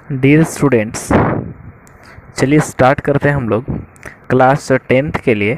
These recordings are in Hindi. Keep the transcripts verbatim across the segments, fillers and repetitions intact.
डियर स्टूडेंट्स, चलिए स्टार्ट करते हैं हम लोग क्लास टेंथ के लिए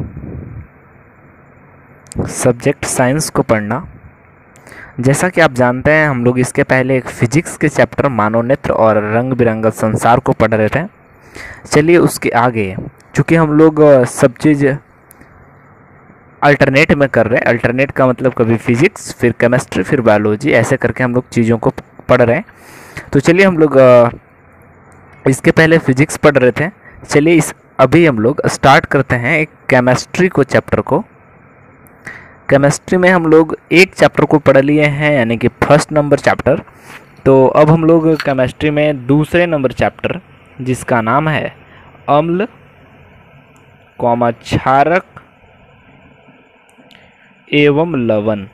सब्जेक्ट साइंस को पढ़ना। जैसा कि आप जानते हैं, हम लोग इसके पहले एक फिजिक्स के चैप्टर मानव नेत्र और रंग बिरंगा संसार को पढ़ रहे थे। चलिए उसके आगे, चूँकि हम लोग सब चीज़ अल्टरनेट में कर रहे हैं, अल्टरनेट का मतलब कभी फिजिक्स फिर केमिस्ट्री फिर बायोलॉजी, ऐसे करके हम लोग चीज़ों को पढ़ रहे हैं। तो चलिए हम लोग इसके पहले फिजिक्स पढ़ रहे थे, चलिए इस अभी हम लोग स्टार्ट करते हैं एक केमिस्ट्री को चैप्टर को। केमिस्ट्री में हम लोग एक चैप्टर को पढ़ लिए हैं, यानी कि फर्स्ट नंबर चैप्टर। तो अब हम लोग केमिस्ट्री में दूसरे नंबर चैप्टर, जिसका नाम है अम्ल कौमा क्षारक एवं लवण,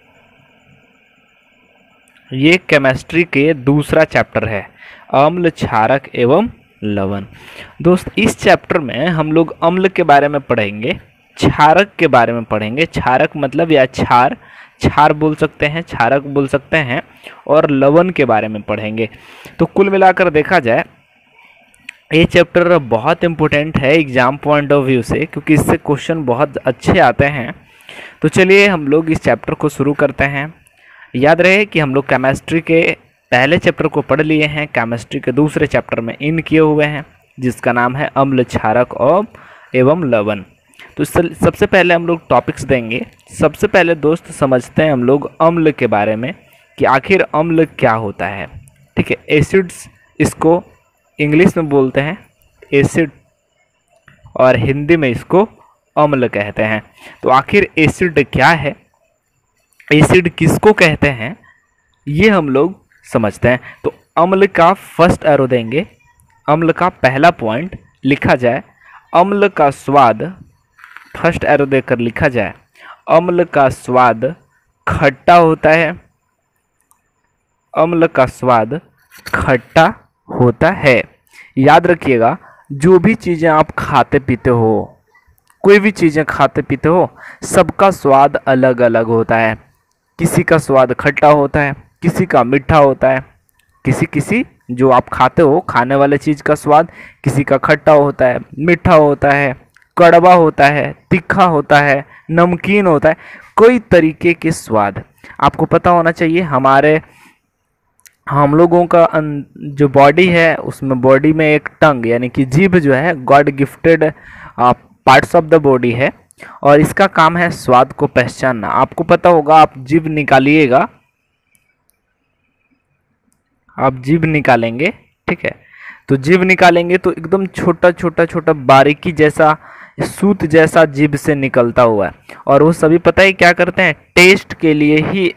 ये केमिस्ट्री के दूसरा चैप्टर है, अम्ल क्षारक एवं लवण। दोस्त, इस चैप्टर में हम लोग अम्ल के बारे में पढ़ेंगे, क्षारक के बारे में पढ़ेंगे। क्षारक मतलब या क्षार क्षार बोल सकते हैं, क्षारक बोल सकते हैं, और लवण के बारे में पढ़ेंगे। तो कुल मिलाकर देखा जाए, ये चैप्टर बहुत इम्पोर्टेंट है एग्जाम पॉइंट ऑफ व्यू से, क्योंकि इससे क्वेश्चन बहुत अच्छे आते हैं। तो चलिए हम लोग इस चैप्टर को शुरू करते हैं। याद रहे कि हम लोग केमिस्ट्री के पहले चैप्टर को पढ़ लिए हैं, केमिस्ट्री के दूसरे चैप्टर में इन किए हुए हैं, जिसका नाम है अम्ल क्षारक और एवं लवण। तो सबसे पहले हम लोग टॉपिक्स देंगे। सबसे पहले दोस्त समझते हैं हम लोग अम्ल के बारे में कि आखिर अम्ल क्या होता है। ठीक है, एसिड्स इसको इंग्लिश में बोलते हैं एसिड, और हिंदी में इसको अम्ल कहते हैं। तो आखिर एसिड क्या है, एसिड किसको कहते हैं, ये हम लोग समझते हैं। तो अम्ल का फर्स्ट एरो देंगे। अम्ल का पहला पॉइंट लिखा जाए, अम्ल का स्वाद, फर्स्ट एरो देकर लिखा जाए, अम्ल का स्वाद खट्टा होता है। अम्ल का स्वाद खट्टा होता है। याद रखिएगा, जो भी चीज़ें आप खाते पीते हो, कोई भी चीज़ें खाते पीते हो, सबका स्वाद अलग अलग होता है। किसी का स्वाद खट्टा होता है, किसी का मीठा होता है, किसी किसी जो आप खाते हो, खाने वाले चीज़ का स्वाद किसी का खट्टा होता है, मीठा होता है, कड़वा होता है, तीखा होता है, नमकीन होता है, कोई तरीके के स्वाद आपको पता होना चाहिए। हमारे हम लोगों का जो बॉडी है, उसमें बॉडी में एक टंग यानी कि जीभ जो है god gifted parts of the body है, और इसका काम है स्वाद को पहचानना। आपको पता होगा, आप जीभ निकालिएगा, आप जीभ निकालेंगे, ठीक है, तो जीभ निकालेंगे तो एकदम छोटा छोटा छोटा बारीकी जैसा, सूत जैसा जीभ से निकलता हुआ है, और वो सभी पता है क्या करते हैं, टेस्ट के लिए ही,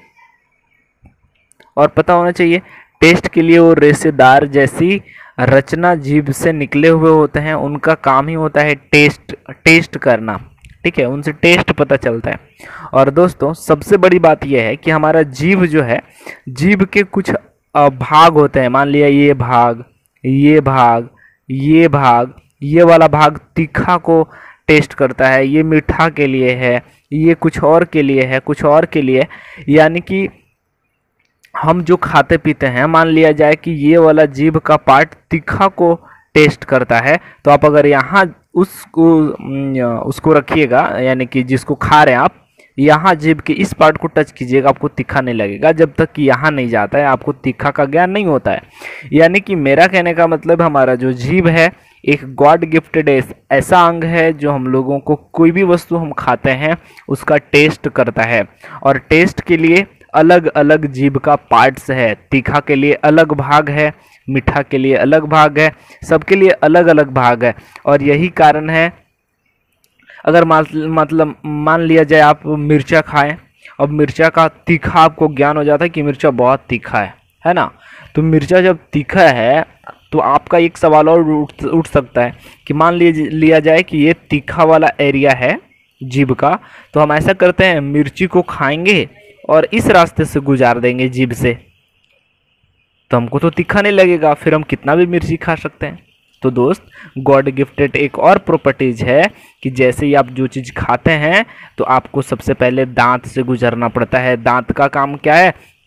और पता होना चाहिए टेस्ट के लिए वो रेशेदार जैसी रचना जीभ से निकले हुए होते हैं। उनका काम ही होता है टेस्ट टेस्ट करना, ठीक है, उनसे टेस्ट पता चलता है। और दोस्तों, सबसे बड़ी बात यह है कि हमारा जीभ जो है, जीभ के कुछ भाग होते हैं। मान लिया ये भाग, ये भाग, ये भाग, ये वाला भाग तीखा को टेस्ट करता है, ये मीठा के लिए है, ये कुछ और के लिए है, कुछ और के लिए। यानी कि हम जो खाते पीते हैं, मान लिया जाए कि ये वाला जीभ का पार्ट तीखा को टेस्ट करता है, तो आप अगर यहाँ उसको उसको रखिएगा, यानी कि जिसको खा रहे हैं आप, यहाँ जीभ के इस पार्ट को टच कीजिएगा, आपको तीखा नहीं लगेगा। जब तक कि यहाँ नहीं जाता है, आपको तीखा का ज्ञान नहीं होता है। यानी कि मेरा कहने का मतलब, हमारा जो जीभ है एक गॉड गिफ्टेड ऐसा अंग है, जो हम लोगों को कोई भी वस्तु हम खाते हैं उसका टेस्ट करता है, और टेस्ट के लिए अलग अलग जीभ का पार्ट्स है। तीखा के लिए अलग भाग है, मीठा के लिए अलग भाग है, सबके लिए अलग अलग भाग है। और यही कारण है, अगर मतलब मान लिया जाए आप मिर्चा खाएं, अब मिर्चा का तीखा आपको ज्ञान हो जाता है कि मिर्चा बहुत तीखा है है ना। तो मिर्चा जब तीखा है, तो आपका एक सवाल और उठ उठ सकता है कि मान लिया जाए कि ये तीखा वाला एरिया है जीभ का, तो हम ऐसा करते हैं, मिर्ची को खाएंगे और इस रास्ते से गुजार देंगे जीभ से, तो हमको तो तीखा नहीं लगेगा, फिर हम कितना भी मिर्ची खा सकते हैं। तो दोस्त, गॉड गिफ्टेड एक और प्रॉपर्टीज है कि जैसे ही आप जो चीज़ खाते हैं, तो आपको सबसे पहले दांत से गुजरना पड़ता है। दांत का काम क्या है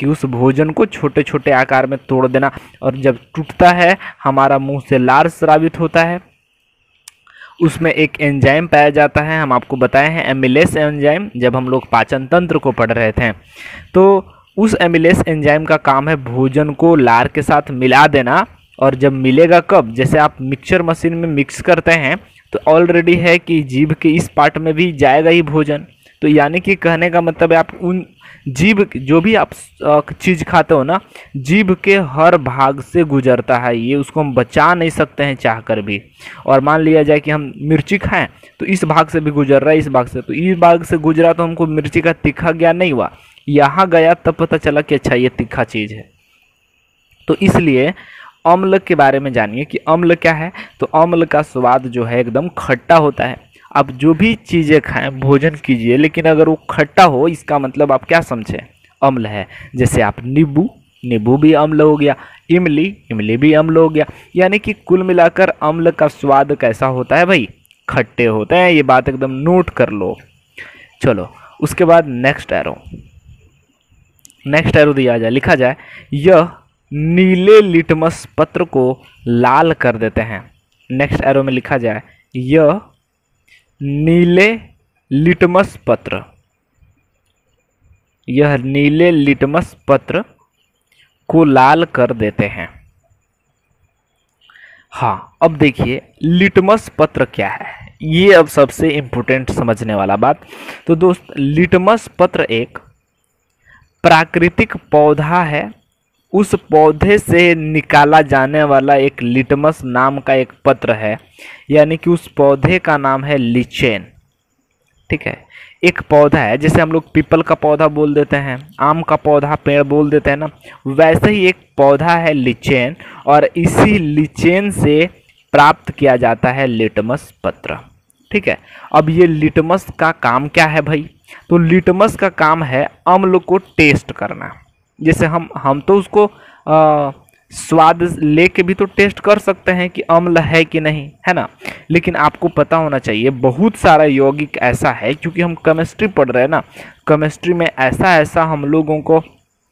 कि उस भोजन को छोटे छोटे आकार में तोड़ देना, और जब टूटता है हमारा मुंह से लार स्रावित होता है। उसमें एक एंजाइम पाया जाता है, हम आपको बताए हैं एमिलेस एंजाइम, जब हम लोग पाचन तंत्र को पढ़ रहे थे। तो उस एमिलेस एंजाइम का काम है भोजन को लार के साथ मिला देना, और जब मिलेगा कब, जैसे आप मिक्सचर मशीन में मिक्स करते हैं तो ऑलरेडी है कि जीभ के इस पार्ट में भी जाएगा ही भोजन। तो यानी कि कहने का मतलब है आप उन जीभ जो भी आप चीज़ खाते हो ना, जीभ के हर भाग से गुजरता है ये, उसको हम बचा नहीं सकते हैं चाह कर भी। और मान लिया जाए कि हम मिर्ची खाएं तो इस भाग से भी गुजर रहा है, इस भाग से, तो इस भाग से गुजरा तो हमको मिर्ची का तीखा ज्ञान नहीं हुआ, यहाँ गया तब पता चला कि अच्छा ये तीखा चीज़ है। तो इसलिए अम्ल के बारे में जानिए कि अम्ल क्या है। तो अम्ल का स्वाद जो है एकदम खट्टा होता है। आप जो भी चीज़ें खाएं, भोजन कीजिए, लेकिन अगर वो खट्टा हो, इसका मतलब आप क्या समझें, अम्ल है। जैसे आप नींबू, नींबू भी अम्ल हो गया, इमली, इमली भी अम्ल हो गया। यानी कि कुल मिलाकर अम्ल का स्वाद कैसा होता है भाई, खट्टे होते हैं। ये बात एकदम नोट कर लो। चलो उसके बाद नेक्स्ट एरो, नेक्स्ट एरो दिया जाए, लिखा जाए यह नीले लिटमस पत्र को लाल कर देते हैं। नेक्स्ट एरो में लिखा जाए यह नीले लिटमस पत्र, यह नीले लिटमस पत्र को लाल कर देते हैं। हाँ, अब देखिए लिटमस पत्र क्या है, ये अब सबसे इम्पोर्टेंट समझने वाला बात। तो दोस्त, लिटमस पत्र एक प्राकृतिक पौधा है, उस पौधे से निकाला जाने वाला एक लिटमस नाम का एक पत्र है, यानी कि उस पौधे का नाम है लिचेन। ठीक है, एक पौधा है, जैसे हम लोग पीपल का पौधा बोल देते हैं, आम का पौधा पेड़ बोल देते हैं ना, वैसे ही एक पौधा है लिचेन, और इसी लिचेन से प्राप्त किया जाता है लिटमस पत्र। ठीक है, अब ये लिटमस का काम क्या है भाई, तो लिटमस का काम है अम्ल को टेस्ट करना। जैसे हम हम तो उसको आ, स्वाद लेके भी तो टेस्ट कर सकते हैं कि अम्ल है कि नहीं, है ना। लेकिन आपको पता होना चाहिए बहुत सारा यौगिक ऐसा है, क्योंकि हम केमिस्ट्री पढ़ रहे हैं ना, केमिस्ट्री में ऐसा ऐसा हम लोगों को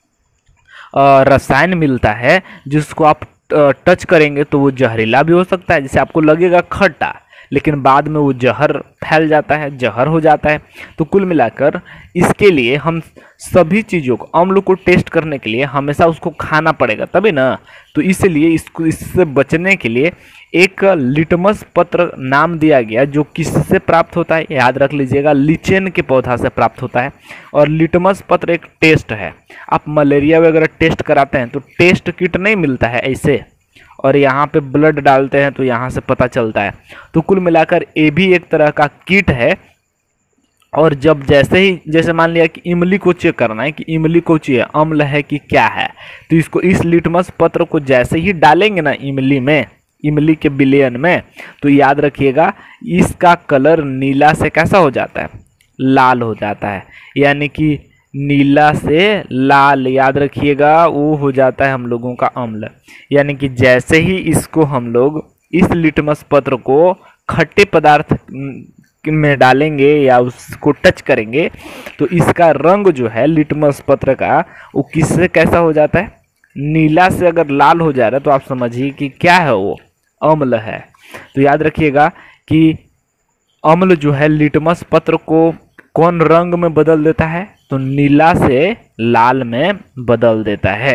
रसायन मिलता है जिसको आप टच करेंगे तो वो जहरीला भी हो सकता है। जैसे आपको लगेगा खट्टा, लेकिन बाद में वो जहर फैल जाता है, जहर हो जाता है। तो कुल मिलाकर इसके लिए हम सभी चीज़ों को, अम्ल को टेस्ट करने के लिए हमेशा उसको खाना पड़ेगा तभी ना। तो इसलिए इसको, इससे बचने के लिए एक लिटमस पत्र नाम दिया गया, जो किससे प्राप्त होता है, याद रख लीजिएगा, लिचेन के पौधा से प्राप्त होता है। और लिटमस पत्र एक टेस्ट है। आप मलेरिया वगैरह टेस्ट कराते हैं तो टेस्ट किट नहीं मिलता है ऐसे, और यहाँ पे ब्लड डालते हैं तो यहाँ से पता चलता है। तो कुल मिलाकर ये भी एक तरह का किट है। और जब जैसे ही, जैसे मान लिया कि इमली को चेक करना है कि इमली को चाहिए अम्ल है कि क्या है, तो इसको, इस लिटमस पत्र को जैसे ही डालेंगे ना इमली में, इमली के विलयन में, तो याद रखिएगा इसका कलर नीला से कैसा हो जाता है, लाल हो जाता है। यानी कि नीला से लाल, याद रखिएगा, वो हो जाता है हम लोगों का अम्ल। यानी कि जैसे ही इसको हम लोग, इस लिटमस पत्र को खट्टे पदार्थ में डालेंगे या उसको टच करेंगे, तो इसका रंग जो है लिटमस पत्र का, वो किससे कैसा हो जाता है, नीला से अगर लाल हो जा रहा है तो आप समझिए कि क्या है, वो अम्ल है। तो याद रखिएगा कि अम्ल जो है लिटमस पत्र को कौन रंग में बदल देता है, तो नीला से लाल में बदल देता है।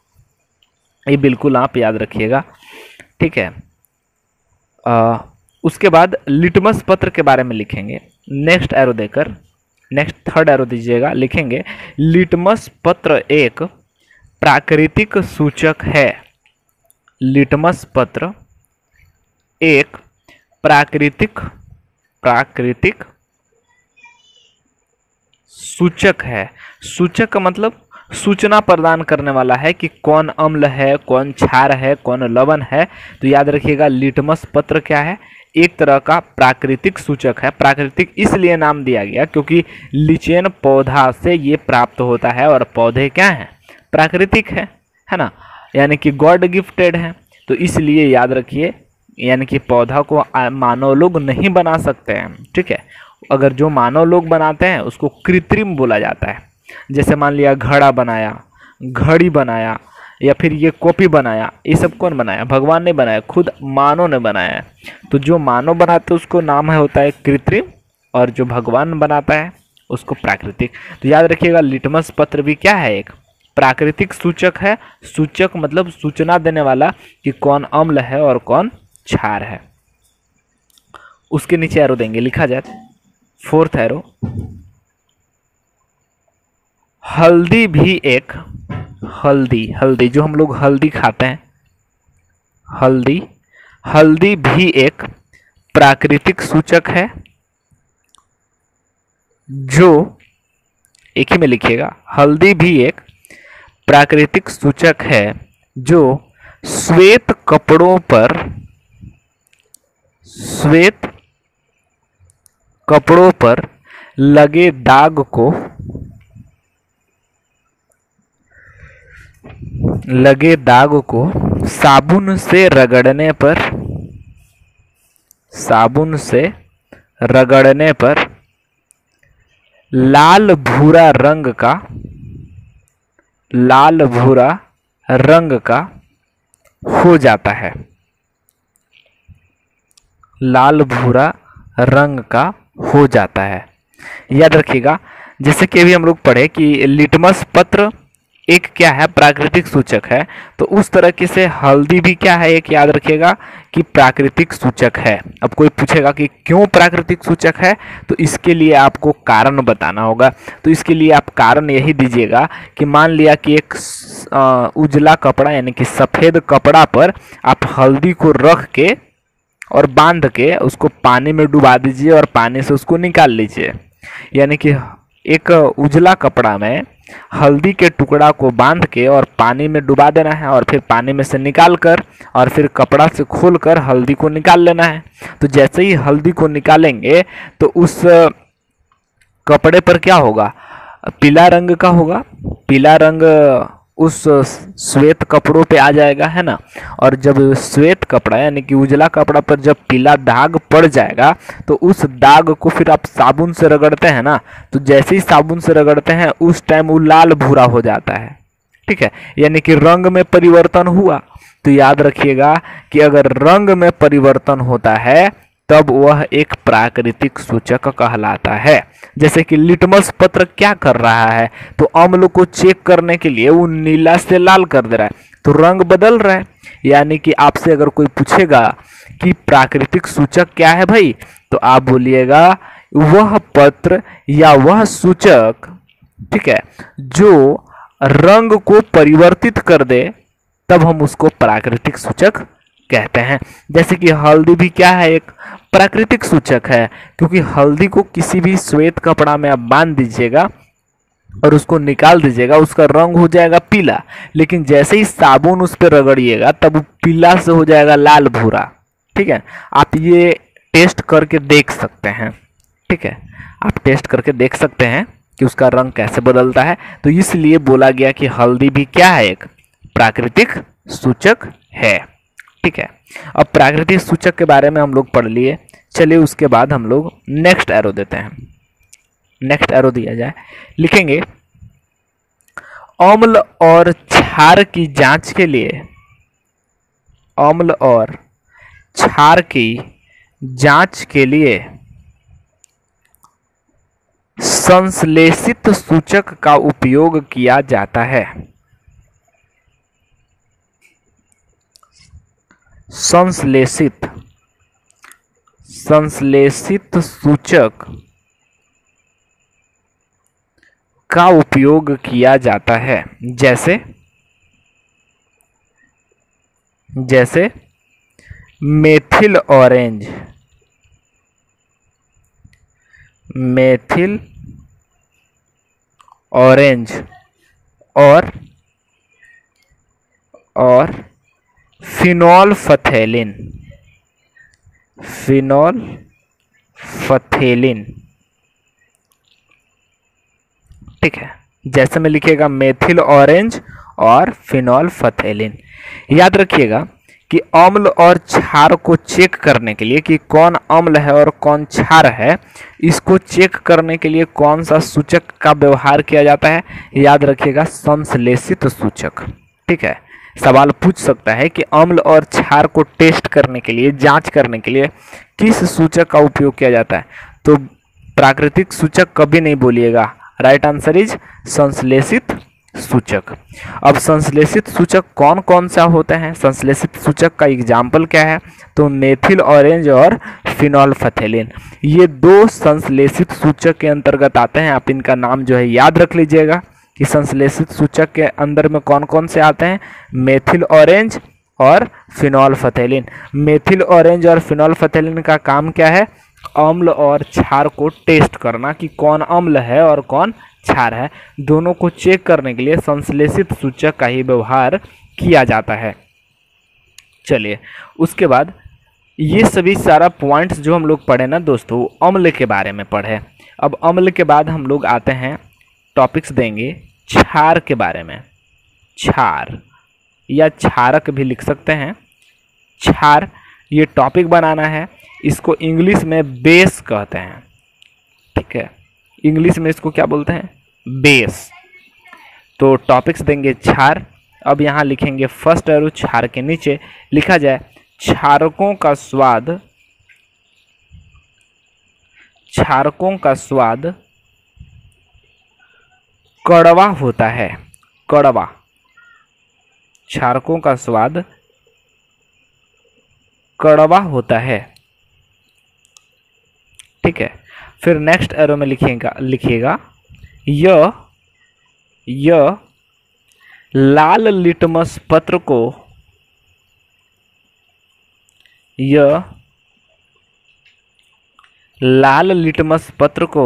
ये बिल्कुल आप याद रखिएगा। ठीक है, आ, उसके बाद लिटमस पत्र के बारे में लिखेंगे नेक्स्ट एरो देकर, नेक्स्ट थर्ड एरो दीजिएगा, लिखेंगे लिटमस पत्र एक प्राकृतिक सूचक है। लिटमस पत्र एक प्राकृतिक प्राकृतिक सूचक है। सूचक का मतलब सूचना प्रदान करने वाला है कि कौन अम्ल है, कौन क्षार है, कौन लवण है। तो याद रखिएगा लिटमस पत्र क्या है, एक तरह का प्राकृतिक सूचक है। प्राकृतिक इसलिए नाम दिया गया क्योंकि लिचेन पौधा से ये प्राप्त होता है, और पौधे क्या हैं, प्राकृतिक है, है ना, यानी कि गॉड गिफ्टेड है। तो इसलिए याद रखिए, यानी कि पौधा को मानव लोग नहीं बना सकते हैं। ठीक है, अगर जो मानव लोग बनाते हैं उसको कृत्रिम बोला जाता है। जैसे मान लिया घड़ा बनाया, घड़ी बनाया या फिर ये कॉपी बनाया, ये सब कौन बनाया? भगवान ने बनाया, खुद मानव ने बनाया है। तो जो मानव बनाते हैं उसको नाम है होता है कृत्रिम, और जो भगवान बनाता है उसको प्राकृतिक। तो याद रखिएगा लिटमस पत्र भी क्या है? एक प्राकृतिक सूचक है। सूचक मतलब सूचना देने वाला कि कौन अम्ल है और कौन क्षार है। उसके नीचे एरो देंगे, लिखा जाए फोर्थ एरो, हल्दी भी एक, हल्दी हल्दी जो हम लोग हल्दी खाते हैं, हल्दी हल्दी भी एक प्राकृतिक सूचक है जो, एक ही में लिखिएगा, हल्दी भी एक प्राकृतिक सूचक है जो श्वेत कपड़ों पर, श्वेत कपड़ों पर लगे दाग को, लगे दाग को साबुन से रगड़ने पर, साबुन से रगड़ने पर लाल भूरा रंग का, लाल भूरा रंग का हो जाता है, लाल भूरा रंग का हो जाता है। याद रखिएगा जैसे कि अभी हम लोग पढ़े कि लिटमस पत्र एक क्या है? प्राकृतिक सूचक है। तो उस तरह से हल्दी भी क्या है? एक याद रखिएगा कि प्राकृतिक सूचक है। अब कोई पूछेगा कि क्यों प्राकृतिक सूचक है, तो इसके लिए आपको कारण बताना होगा। तो इसके लिए आप कारण यही दीजिएगा कि मान लिया कि एक उजला कपड़ा यानी कि सफ़ेद कपड़ा पर आप हल्दी को रख के और बांध के उसको पानी में डुबा दीजिए और पानी से उसको निकाल लीजिए। यानी कि एक उजला कपड़ा में हल्दी के टुकड़ा को बांध के और पानी में डुबा देना है और फिर पानी में से निकाल कर और फिर कपड़ा से खोल कर हल्दी को निकाल लेना है। तो जैसे ही हल्दी को निकालेंगे तो उस कपड़े पर क्या होगा? पीला रंग का होगा। पीला रंग उस श्वेत कपड़ों पे आ जाएगा, है ना। और जब श्वेत कपड़ा यानी कि उजला कपड़ा पर जब पीला दाग पड़ जाएगा तो उस दाग को फिर आप साबुन से रगड़ते हैं ना, तो जैसे ही साबुन से रगड़ते हैं उस टाइम वो लाल भूरा हो जाता है। ठीक है, यानी कि रंग में परिवर्तन हुआ। तो याद रखिएगा कि अगर रंग में परिवर्तन होता है तब वह एक प्राकृतिक सूचक कहलाता है। जैसे कि लिटमस पत्र क्या कर रहा है? तो अम्ल को चेक करने के लिए वो नीला से लाल कर दे रहा है, तो रंग बदल रहा है। यानी कि आपसे अगर कोई पूछेगा कि प्राकृतिक सूचक क्या है भाई, तो आप बोलिएगा वह पत्र या वह सूचक, ठीक है, जो रंग को परिवर्तित कर दे, तब हम उसको प्राकृतिक सूचक कहते हैं। जैसे कि हल्दी भी क्या है? एक प्राकृतिक सूचक है, क्योंकि हल्दी को किसी भी श्वेत कपड़ा में आप बांध दीजिएगा और उसको निकाल दीजिएगा, उसका रंग हो जाएगा पीला, लेकिन जैसे ही साबुन उस पर रगड़िएगा तब पीला से हो जाएगा लाल भूरा। ठीक है, आप ये टेस्ट करके देख सकते हैं। ठीक है, आप टेस्ट करके देख सकते हैं कि उसका रंग कैसे बदलता है। तो इसलिए बोला गया कि हल्दी भी क्या है? एक प्राकृतिक सूचक है। ठीक है, अब प्राकृतिक सूचक के बारे में हम लोग पढ़ लिए। चलिए उसके बाद हम लोग नेक्स्ट एरो देते हैं। नेक्स्ट एरो दिया जाए, लिखेंगे अम्ल और क्षार की जांच के लिए, अम्ल और क्षार की जांच के लिए संश्लेषित सूचक का उपयोग किया जाता है। संश्लेषित संश्लेषित सूचक का उपयोग किया जाता है। जैसे जैसे मेथिल ऑरेंज, मेथिल ऑरेंज और और फिनोल फथेलिन, फिनोल फथेलिन। ठीक है, जैसे में लिखिएगा मेथिल ऑरेंज और फिनोल फथेलिन। याद रखिएगा कि अम्ल और क्षार को चेक करने के लिए कि कौन अम्ल है और कौन क्षार है, इसको चेक करने के लिए कौन सा सूचक का व्यवहार किया जाता है? याद रखिएगा, संश्लेषित सूचक। ठीक है, सवाल पूछ सकता है कि अम्ल और क्षार को टेस्ट करने के लिए, जांच करने के लिए किस सूचक का उपयोग किया जाता है? तो प्राकृतिक सूचक कभी नहीं बोलिएगा, राइट आंसर इज संश्लेषित सूचक। अब संश्लेषित सूचक कौन कौन सा होते हैं? संश्लेषित सूचक का एग्जाम्पल क्या है? तो मेथिल ऑरेंज और फिनोल्फथेलिन, ये दो संश्लेषित सूचक के अंतर्गत आते हैं। आप इनका नाम जो है याद रख लीजिएगा कि संश्लेषित सूचक के अंदर में कौन कौन से आते हैं? मेथिल ऑरेंज और फिनोल्फथेलिन। मेथिल ऑरेंज और फिनोल्फथेलिन का काम क्या है? अम्ल और क्षार को टेस्ट करना कि कौन अम्ल है और कौन क्षार है। दोनों को चेक करने के लिए संश्लेषित सूचक का ही व्यवहार किया जाता है। चलिए, उसके बाद ये सभी सारा पॉइंट्स जो हम लोग पढ़े ना दोस्तों, अम्ल के बारे में पढ़े। अब अम्ल के बाद हम लोग आते हैं, टॉपिक्स देंगे क्षार के बारे में। क्षार या क्षारक भी लिख सकते हैं। क्षार ये टॉपिक बनाना है, इसको इंग्लिश में बेस कहते हैं। ठीक है, इंग्लिश में इसको क्या बोलते हैं? बेस। तो टॉपिक्स देंगे क्षार। अब यहाँ लिखेंगे फर्स्ट एरो, क्षार के नीचे लिखा जाए क्षारकों का स्वाद, क्षारकों का स्वाद कड़वा होता है। कड़वा, क्षारकों का स्वाद कड़वा होता है। ठीक है, फिर नेक्स्ट एरो में लिखिएगा लिखिएगा यह यह लाल लिटमस पत्र को यह लाल लिटमस पत्र को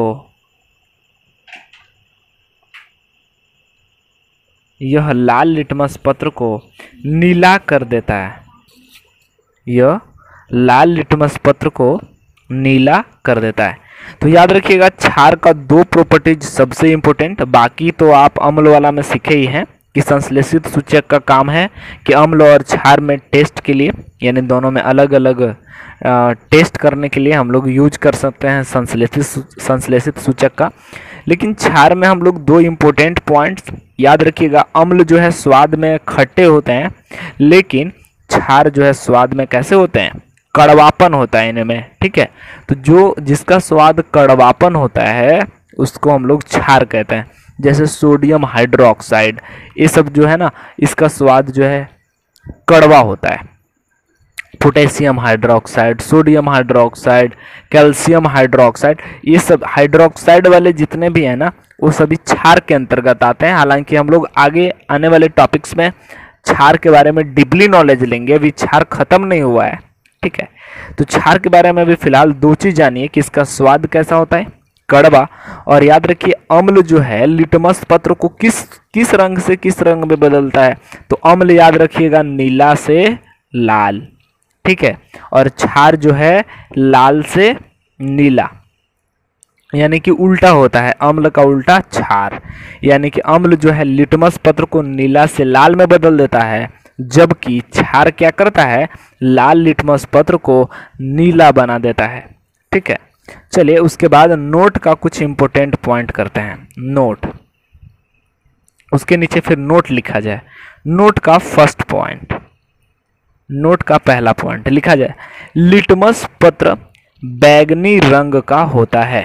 यह लाल लिटमस पत्र को नीला कर देता है। यह लाल लिटमस पत्र को नीला कर देता है। तो याद रखिएगा, क्षार का दो प्रॉपर्टीज सबसे इंपॉर्टेंट, बाकी तो आप अम्ल वाला में सीखे ही हैं कि संश्लेषित सूचक का काम है कि अम्ल और क्षार में टेस्ट के लिए, यानी दोनों में अलग अलग टेस्ट करने के लिए हम लोग यूज कर सकते हैं संश्लेषित संश्लेषित सूचक का। लेकिन क्षार में हम लोग दो इम्पोर्टेंट पॉइंट्स याद रखिएगा। अम्ल जो है स्वाद में खट्टे होते हैं, लेकिन क्षार जो है स्वाद में कैसे होते हैं? कड़वापन होता है इनमें। ठीक है, तो जो जिसका स्वाद कड़वापन होता है उसको हम लोग क्षार कहते हैं। जैसे सोडियम हाइड्रोक्साइड, ये सब जो है ना, इसका स्वाद जो है कड़वा होता है। Potassium hydroxide, sodium hydroxide, calcium hydroxide, ये सब हाइड्रोक्साइड वाले जितने भी हैं ना, वो सभी क्षार के अंतर्गत आते हैं। हालांकि हम लोग आगे आने वाले टॉपिक्स में क्षार के बारे में डीपली नॉलेज लेंगे, अभी क्षार खत्म नहीं हुआ है। ठीक है, तो क्षार के बारे में अभी फिलहाल दो चीज जानिए कि इसका स्वाद कैसा होता है, कड़वा। और याद रखिए, अम्ल जो है लिटमस पत्र को किस किस रंग से किस रंग में बदलता है? तो अम्ल याद रखिएगा नीला से लाल। ठीक है, और क्षार जो है लाल से नीला, यानी कि उल्टा होता है, अम्ल का उल्टा क्षार। यानी कि अम्ल जो है लिटमस पत्र को नीला से लाल में बदल देता है, जबकि क्षार क्या करता है? लाल लिटमस पत्र को नीला बना देता है। ठीक है, चलिए उसके बाद नोट का कुछ इंपॉर्टेंट पॉइंट करते हैं। नोट, उसके नीचे फिर नोट लिखा जाए। नोट का फर्स्ट पॉइंट, नोट का पहला पॉइंट लिखा जाए, लिटमस पत्र बैगनी रंग का होता है।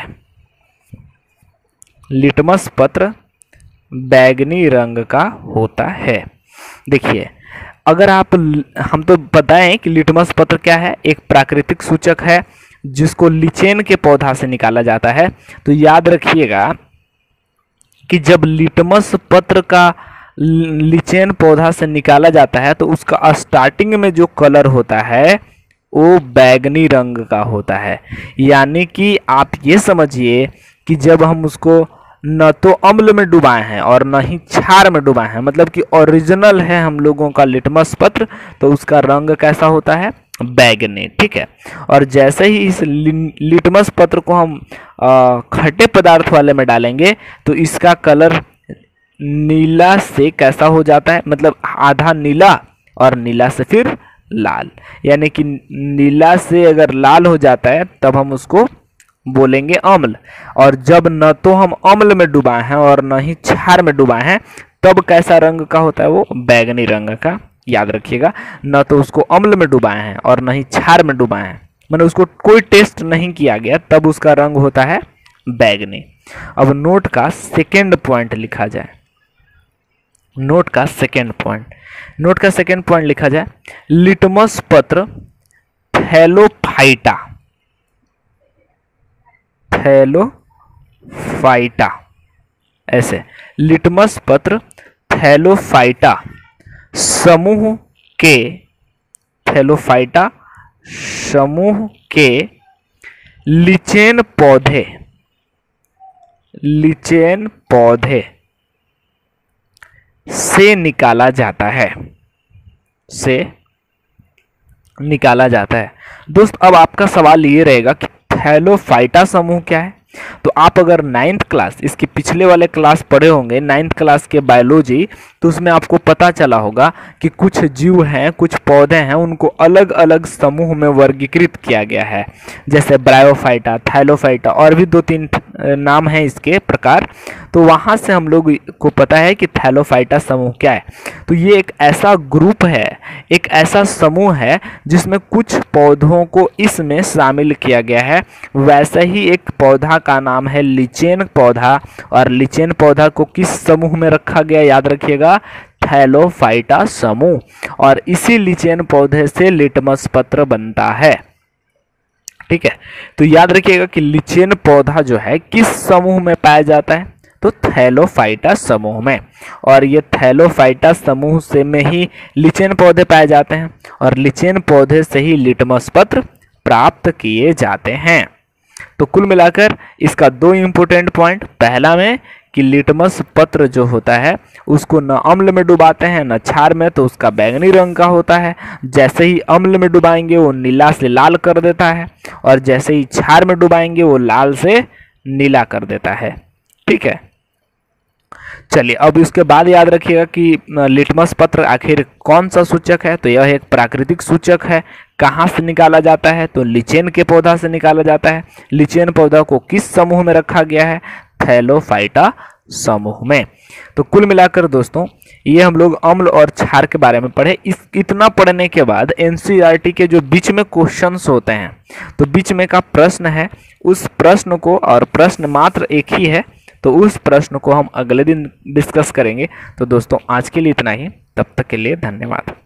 लिटमस पत्र बैगनी रंग का होता है। देखिए, अगर आप, हम तो बताएं कि लिटमस पत्र क्या है, एक प्राकृतिक सूचक है जिसको लिचेन के पौधा से निकाला जाता है। तो याद रखिएगा कि जब लिटमस पत्र का लिचेन पौधा से निकाला जाता है तो उसका स्टार्टिंग में जो कलर होता है वो बैगनी रंग का होता है। यानी कि आप ये समझिए कि जब हम उसको न तो अम्ल में डुबाए हैं और न ही क्षार में डुबाए हैं, मतलब कि ओरिजिनल है हम लोगों का लिटमस पत्र, तो उसका रंग कैसा होता है? बैगनी। ठीक है, और जैसे ही इस लिटमस पत्र को हम खट्टे पदार्थ वाले में डालेंगे तो इसका कलर नीला से कैसा हो जाता है? मतलब आधा नीला और नीला से फिर लाल, यानी कि नीला से अगर लाल हो जाता है तब हम उसको बोलेंगे अम्ल। और जब न तो हम अम्ल में डुबाए हैं और न ही क्षार में डुबाए हैं तब कैसा रंग का होता है, वो बैगनी रंग का। याद रखिएगा, न तो उसको अम्ल में डुबाए हैं और न ही क्षार में डुबाए हैं, मैंने उसको कोई टेस्ट नहीं किया गया, तब उसका रंग होता है बैगनी। अब नोट का सेकेंड पॉइंट लिखा जाए। नोट का सेकेंड पॉइंट नोट का सेकेंड पॉइंट लिखा जाए, लिटमस पत्र थैलोफाइटा थैलोफाइटा ऐसे लिटमस पत्र थैलोफाइटा समूह के थैलोफाइटा समूह के लिचेन पौधे लिचेन पौधे से निकाला जाता है से निकाला जाता है। दोस्त, अब आपका सवाल ये रहेगा कि थैलोफाइटा समूह क्या है। तो आप अगर नाइन्थ क्लास, इसके पिछले वाले क्लास पढ़े होंगे, नाइन्थ क्लास के बायोलॉजी, तो उसमें आपको पता चला होगा कि कुछ जीव हैं, कुछ पौधे हैं, उनको अलग अलग समूह में वर्गीकृत किया गया है, जैसे ब्रायोफाइटा, थैलोफाइटा और भी दो तीन नाम हैं इसके प्रकार। तो वहाँ से हम लोग को पता है कि थैलोफाइटा समूह क्या है। तो ये एक ऐसा ग्रुप है, एक ऐसा समूह है जिसमें कुछ पौधों को इसमें शामिल किया गया है। वैसे ही एक पौधा का नाम है लिचेन पौधा, और लिचेन पौधा को किस समूह में रखा गया, याद रखिएगा, थैलोफाइटा समूह। और इसी लिचेन पौधे से लिटमस पत्र बनता है। ठीक है, तो याद रखिएगा कि लिचेन पौधा जो है किस समूह में पाया जाता है, तो थैलोफाइटा समूह में। और ये थैलोफाइटा समूह से में ही लिचेन पौधे पाए जाते हैं, और लिचेन पौधे से ही लिटमस पत्र प्राप्त किए जाते हैं। तो कुल मिलाकर इसका दो इंपॉर्टेंट पॉइंट, पहला में कि लिटमस पत्र जो होता है उसको न अम्ल में डुबाते हैं न क्षार में, तो उसका बैंगनी रंग का होता है। जैसे ही अम्ल में डुबाएंगे वो नीला से लाल कर देता है, और जैसे ही क्षार में डुबाएंगे वो लाल से नीला कर देता है। ठीक है, चलिए अब इसके बाद याद रखिएगा कि लिटमस पत्र आखिर कौन सा सूचक है। तो यह एक प्राकृतिक सूचक है। कहाँ से निकाला जाता है, तो लिचेन के पौधा से निकाला जाता है। लिचेन पौधा को किस समूह में रखा गया है, थैलोफाइटा समूह में। तो कुल मिलाकर दोस्तों ये हम लोग अम्ल और क्षार के बारे में पढ़े। इस इतना पढ़ने के बाद एनसीईआरटी के जो बीच में क्वेश्चंस होते हैं, तो बीच में का प्रश्न है, उस प्रश्न को, और प्रश्न मात्र एक ही है, तो उस प्रश्न को हम अगले दिन डिस्कस करेंगे। तो दोस्तों आज के लिए इतना ही, तब तक के लिए धन्यवाद।